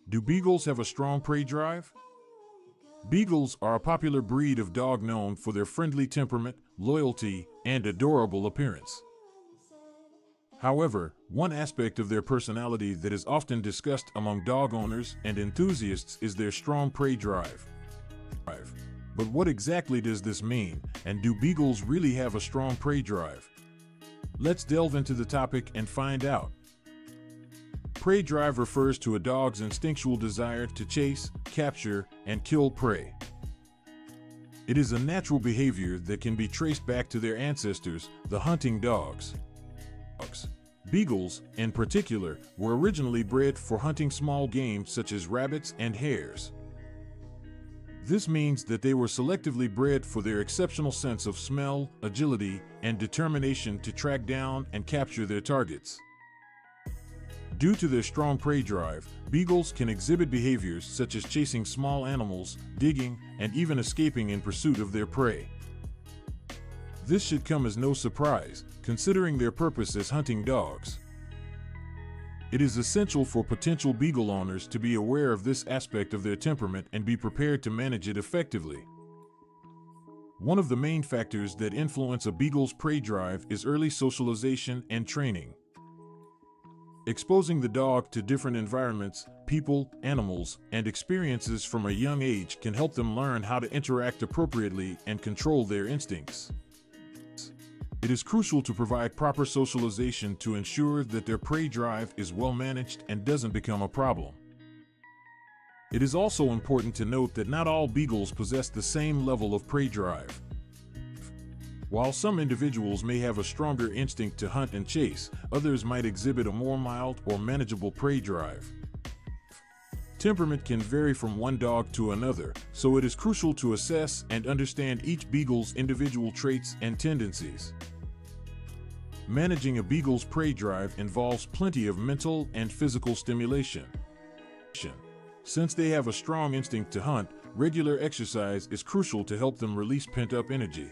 Do beagles have a strong prey drive? Beagles are a popular breed of dog known for their friendly temperament, loyalty, and adorable appearance. However, one aspect of their personality that is often discussed among dog owners and enthusiasts is their strong prey drive. But what exactly does this mean, and do beagles really have a strong prey drive? Let's delve into the topic and find out. Prey drive refers to a dog's instinctual desire to chase, capture, and kill prey. It is a natural behavior that can be traced back to their ancestors, the hunting dogs. Beagles, in particular, were originally bred for hunting small game such as rabbits and hares. This means that they were selectively bred for their exceptional sense of smell, agility, and determination to track down and capture their targets. Due to their strong prey drive, beagles can exhibit behaviors such as chasing small animals, digging, and even escaping in pursuit of their prey. This should come as no surprise, considering their purpose as hunting dogs. It is essential for potential beagle owners to be aware of this aspect of their temperament and be prepared to manage it effectively. One of the main factors that influence a beagle's prey drive is early socialization and training. Exposing the dog to different environments, people, animals, and experiences from a young age can help them learn how to interact appropriately and control their instincts. It is crucial to provide proper socialization to ensure that their prey drive is well managed and doesn't become a problem. It is also important to note that not all beagles possess the same level of prey drive. While some individuals may have a stronger instinct to hunt and chase, others might exhibit a more mild or manageable prey drive. Temperament can vary from one dog to another, so it is crucial to assess and understand each beagle's individual traits and tendencies. Managing a beagle's prey drive involves plenty of mental and physical stimulation. Since they have a strong instinct to hunt, regular exercise is crucial to help them release pent-up energy.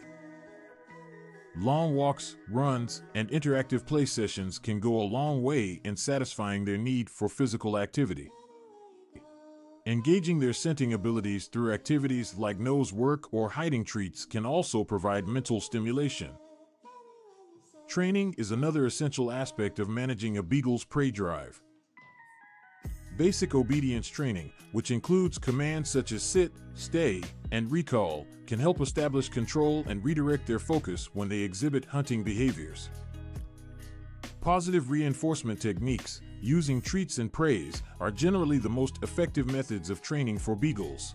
Long walks, runs, and interactive play sessions can go a long way in satisfying their need for physical activity. Engaging their scenting abilities through activities like nose work or hiding treats can also provide mental stimulation. Training is another essential aspect of managing a beagle's prey drive. Basic obedience training, which includes commands such as sit, stay, and recall, can help establish control and redirect their focus when they exhibit hunting behaviors. Positive reinforcement techniques, using treats and praise, are generally the most effective methods of training for beagles.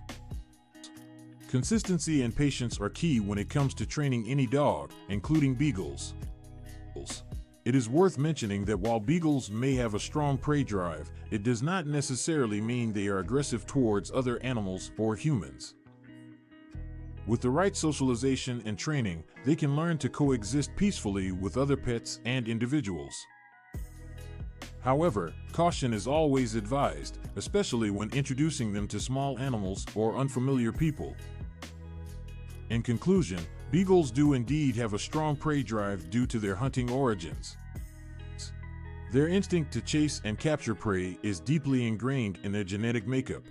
Consistency and patience are key when it comes to training any dog, including beagles. It is worth mentioning that while beagles may have a strong prey drive, it does not necessarily mean they are aggressive towards other animals or humans. With the right socialization and training, they can learn to coexist peacefully with other pets and individuals. However, caution is always advised, especially when introducing them to small animals or unfamiliar people. In conclusion, beagles do indeed have a strong prey drive due to their hunting origins. Their instinct to chase and capture prey is deeply ingrained in their genetic makeup.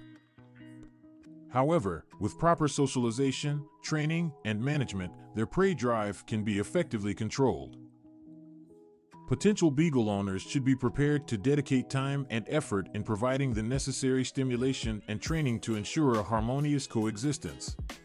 However, with proper socialization, training, and management, their prey drive can be effectively controlled. Potential beagle owners should be prepared to dedicate time and effort in providing the necessary stimulation and training to ensure a harmonious coexistence.